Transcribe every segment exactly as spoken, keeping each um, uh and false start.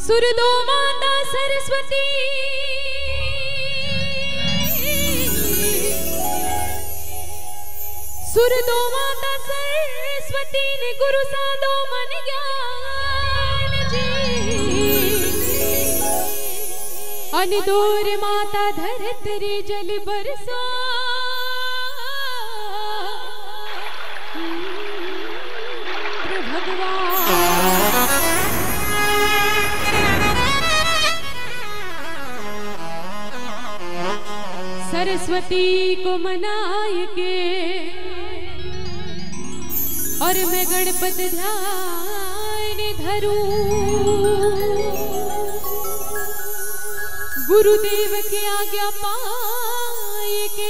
सुरदो माता सरस्वती सुरदो माता सरस्वती ने गुरु साधो मन ज्ञान जी अनदोर माता धरतरी जल बरसा सरस्वती को मनाए के और मैं गणपति ध्यान धरूं गुरुदेव के आज्ञा पाए के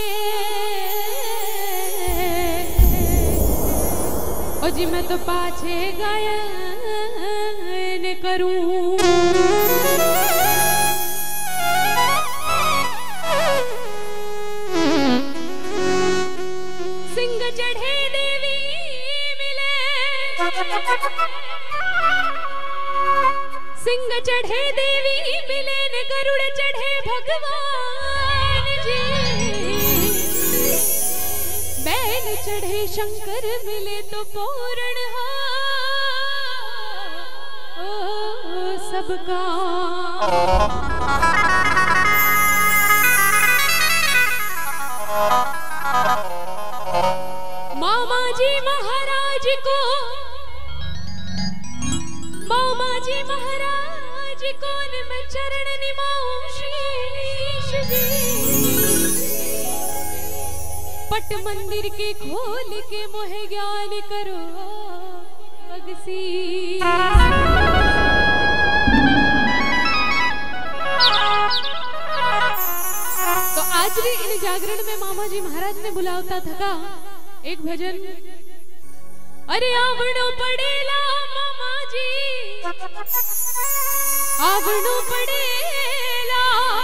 और जी मैं तो पाछे गायन करूं सिंह चढ़े देवी मिले न गरुड़ चढ़े भगवान जी बैल चढ़े शंकर मिले तो पूर्ण हो सबका मामा जी महाराज को मामा जी महाराज को मैं चरण निमाऊं शीश जी पट मंदिर के खोल के मोहे ज्ञान करो अगसी तो आज भी इन जागरण में मामा जी महाराज ने बुलावता थका एक भजन अरे आवड़ो पड़ेला मामा जी आवड़ो पड़ेला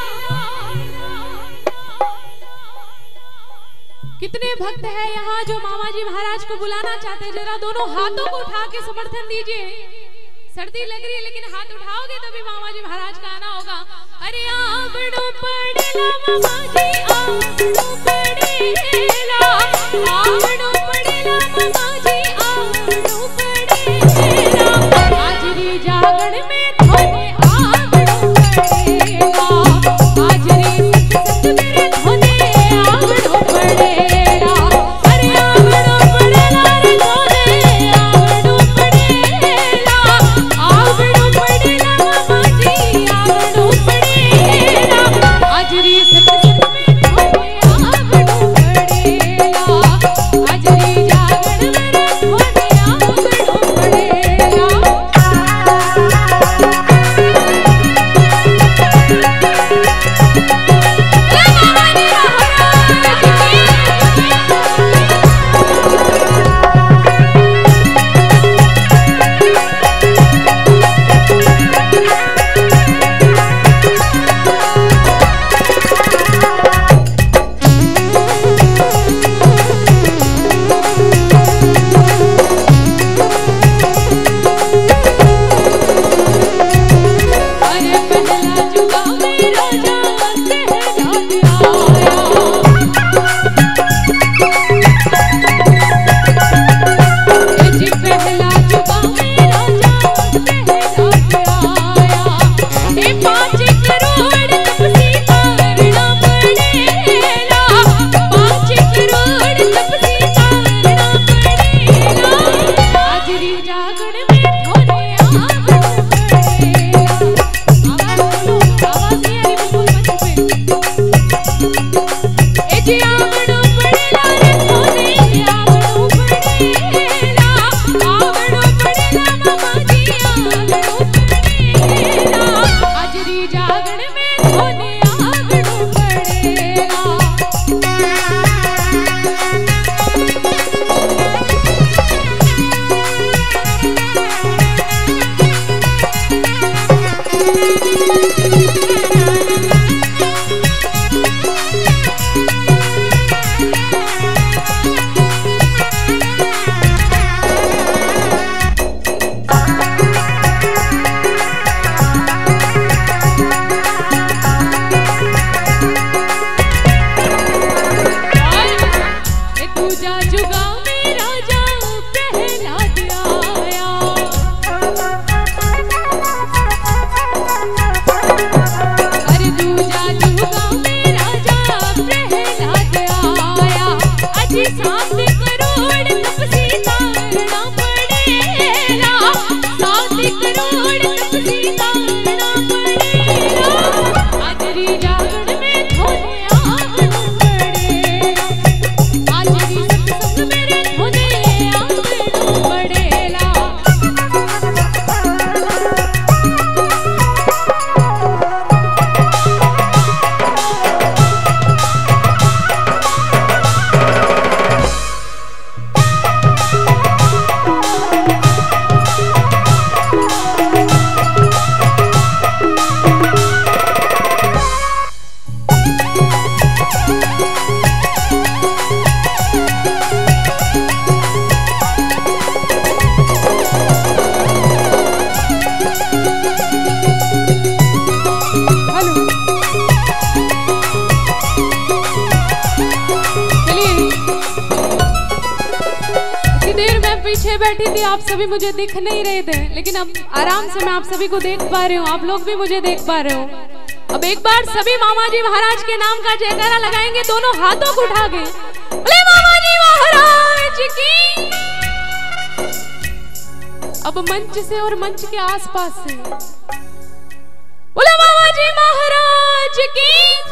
कितने भक्त है यहाँ जो मामा जी महाराज को बुलाना चाहते हैं जरा दोनों हाथों को उठा के समर्थन दीजिए सर्दी लग रही है लेकिन हाथ उठाओगे तभी मामा जी महाराज का आना होगा अरे आवड़ो पड़ेला मामा जी आवड़ो पड़ेला आवड़ो पड़ेला मामा जी आवड़ो पड़ेला हाजरी जागरण में धोने आवड़ो पड़ेला हाजरी सत सत मेरे धोने आवड़ो पड़ेला अरे आवड़ो पड़ेला रे धोने आवड़ो पड़ेला आवड़ो पड़ेला मामा जी आवड़ो पड़ेला हाजरी सत सत मेरे पीछे बैठी थी, आप सभी मुझे दिख नहीं रहे थे, लेकिन अब आराम से मैं आप सभी को देख पा रही हूँ, आप लोग भी मुझे देख पा रहे हो। अब एक बार सभी मामा जी महाराज के नाम का जयकारा लगाएंगे दोनों हाथों को उठा के। बोले मामा जी महाराज की। अब मंच से और मंच के आसपास से बोले मामा जी महाराज की।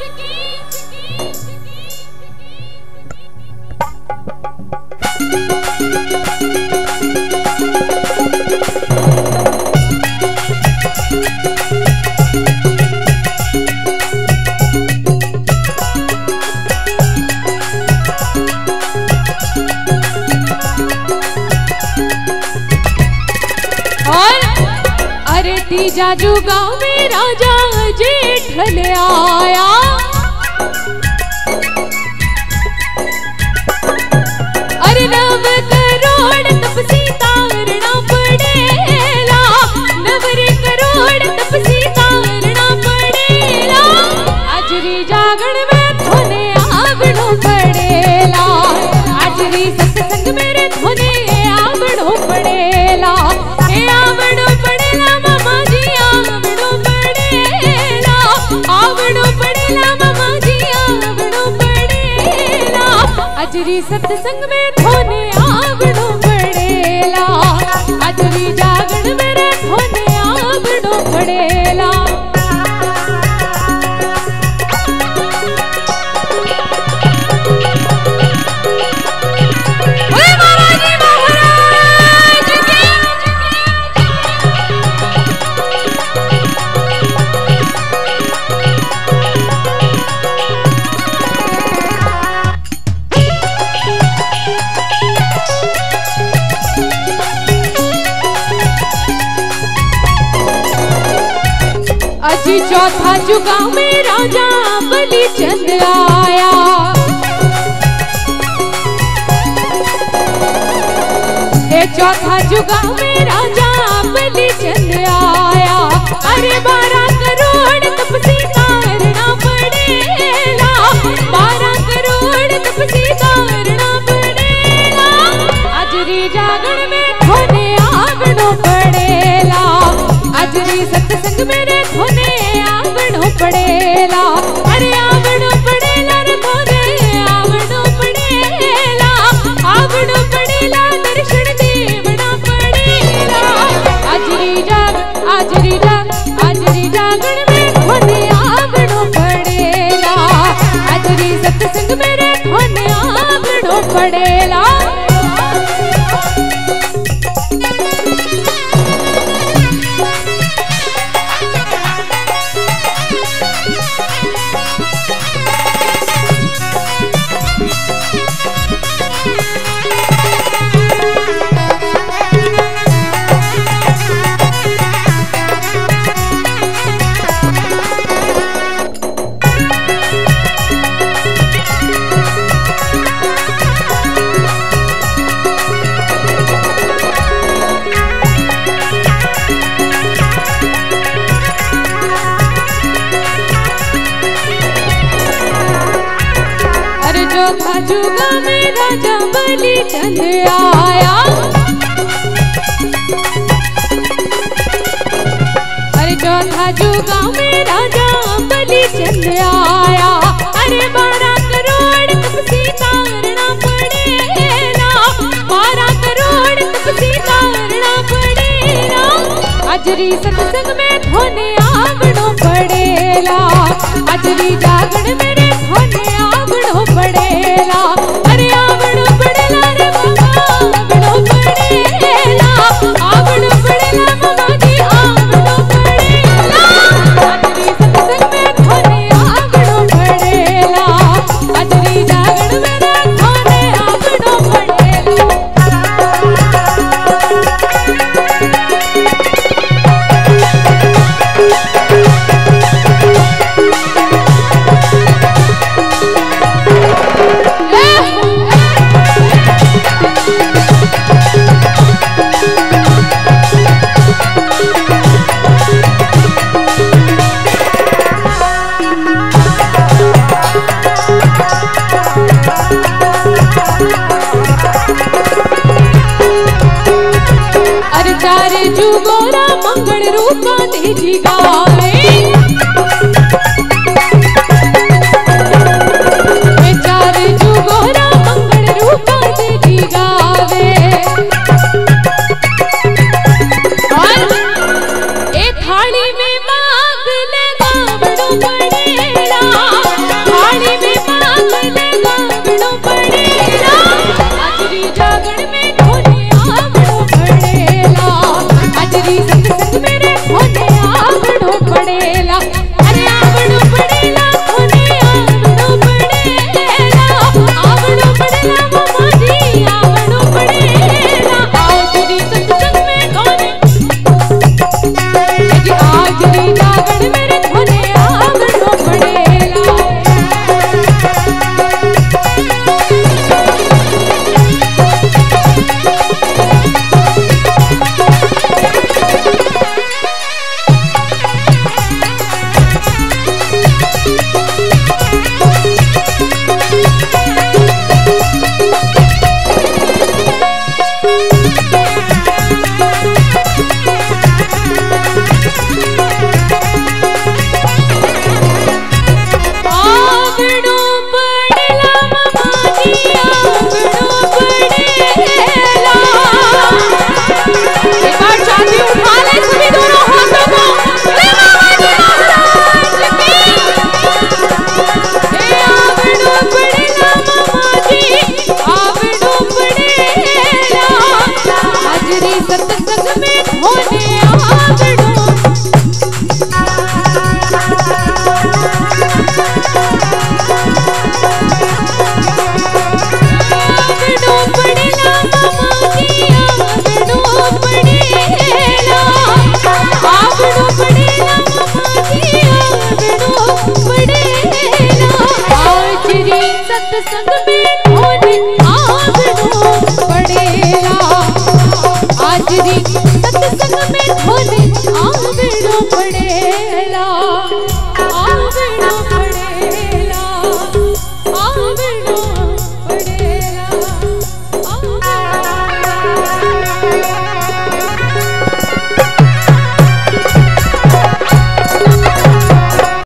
जाजू गाँव में राजा जेठल आया, अरे नव करोड़ तपसी तारना पड़ेला, नवरे करोड़ तपसी तारना पड़ेला, आजरी जागरण में धोने आवड़ो पड़ेला, आजरी सत्संग मेरे धोने आवड़ो पड़ेला, ए आवड़ो पड़ेला मामा जी आवड़ो पड़ेला, आवड़ो पड़ेला मामा जी आवड़ो पड़ेला, आजरी सत्संग में धोने आवड़ो पड़ेला, आजरी जागरण मेरे धोने आवड़ो पड़ेला। अजी चौथा जुगा में राजा बलिचंद आया, ए चौथा जुगा में राजा बलिचंद आया, अरे बारह करोड़ तपसी तारना पड़ेला, बारह करोड़ तपसी तारना पड़ेला, आजरी जागरण में धोने आवड़ो पड़ेला, आजरी सत्संग मेरे धोने आवड़ो पड़ेला, अरे आवड़ो पड़ेला रे धोने आवड़ो पड़ेला, आवड़ो पड़ेला दर्शन देवना पड़ेला, आजरी जाग आजरी जाग आजरी जागरण में धोने आवड़ो पड़ेला, आजरी सत्संग मेरे धोने आवड़ो पड़ेला। जुगा में राजा बलिचंद आया, अरे चौथा जुगा में राजा बलिचंद आया, अरे बारह करोड़ तपसी तारना पड़ेला, बारह करोड़ तपसी तारना पड़ेला, आजरी सत्संग में धोने आवड़ो पड़ेला, आजरी जागरण मेरे धोने आवड़ो पड़ेला, अरे आवड़ो पड़ेला रे बाबा आवड़ो पड़ेला, आवड़ो पड़ेला मामा जी आवड़ो पड़ेला, आजरी सत्संग में धोने आवड़ो पड़ेला, आजरी जागरण मेरे धोने आवड़ो पड़ेला। जी गावे चार जुगोरा मंगल रूपा दे जी गावे और ए थाली में मांग ले गावड़ो पड़ेला थाली में मांग ले गावड़ो पड़ेला अजरी जागण में ढोले आवड़ो पड़ेला अजरी सत्संग मेरे ढोले आवड़ो पड़ेला अरे आवड़ो पड़ेला ढोले आवड़ो पड़ेला आवड़ो पड़ेला मामा जी आवड़ो पड़ेला अजरी सत्संग में ढोले अजी अजरी जागण मेरे ढोले आवड़ो पड़ेला आवड़ो पड़ेला मामा जी आवड़ो पड़ेला एक बार छाती उठा ले सभी दोनों हाथों को ले मामा जी महाराज की ए आवड़ो पड़ेला मामा जी आवड़ो पड़ेला अजरी सत्संग में ढोले आवड़ो आवड़ो पड़ेला मामा जी आवड़ो पड़ेला आवड़ो पड़ेला मामा जी आवड़ो पड़ेला अजरी सत्संग में ढोले आवड़ो पड़ेला अजरी सत्संग में ढोले आवड़ो पड़ेला।